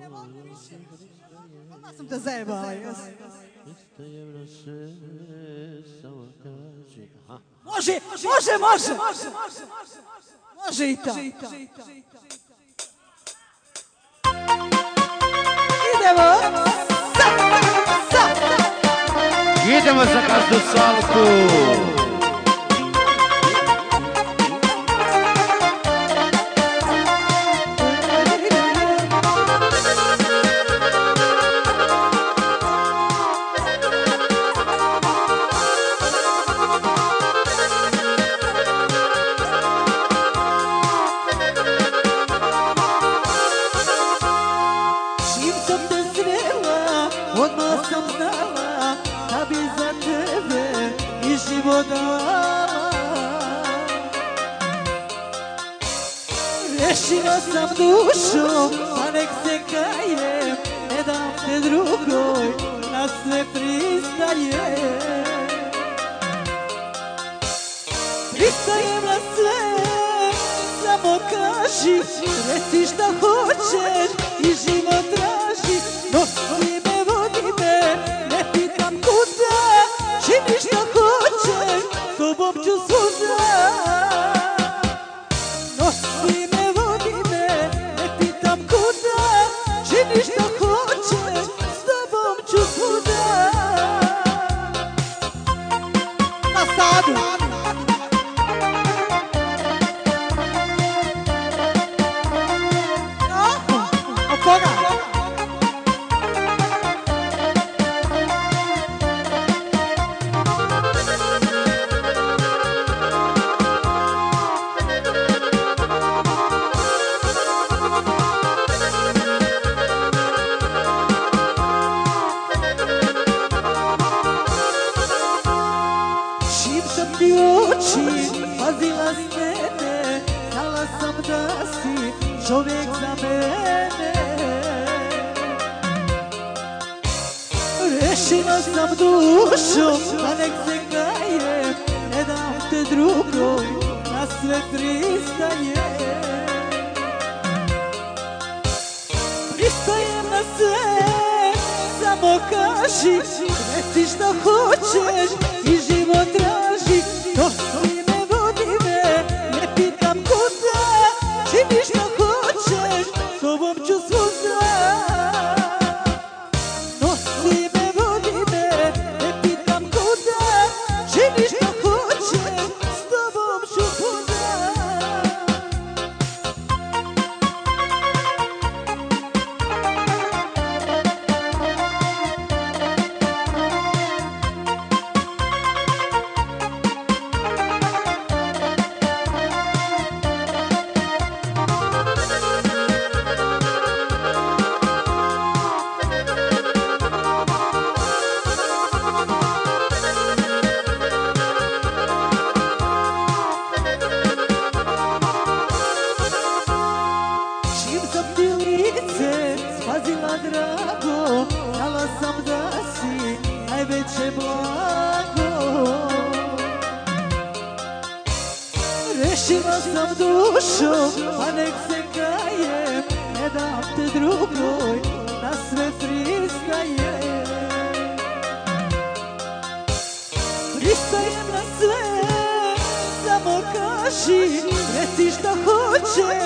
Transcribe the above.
Odmah sam te zajebala, jes? Može, može, može! Može i to. Idemo! Idemo za gazdu Salku! Rešila sam dušu, pa nek se kajem, ne dam te drugoj, na sve pristajem. Pristajem na sve, samo kaži, reci šta hoćeš i život traži. Nosi me, vodi me, ne pitam kuda, čini šta hoćeš, s tobom ću svuda. Nosi me, vodi me, ne pitam kuda, čini šta hoćeš, s tobom ću svuda. Na sadu! Od koga? Pazila s mene, znala sam da si čovjek za mene. Rešila sam dušu, pa nek se kajem, ne dam te drugoj, na sve pristajem. Pristajem na sve, samo kaži, reci šta hoćeš i život traži. Nosi me, vodi me, ne pitam kuda, čini šta hoćeš, s tobom ću svuda. Nosi me, vodi me, ne pitam kuda, čini šta hoćeš, s tobom ću svuda. Spazila drago, znala sam da si najveće blago. Rešila sam dušu, pa nek se kajem, ne dam te drugoj, na sve pristajem. Pristajem na sve, samo kaži, reci šta hoćeš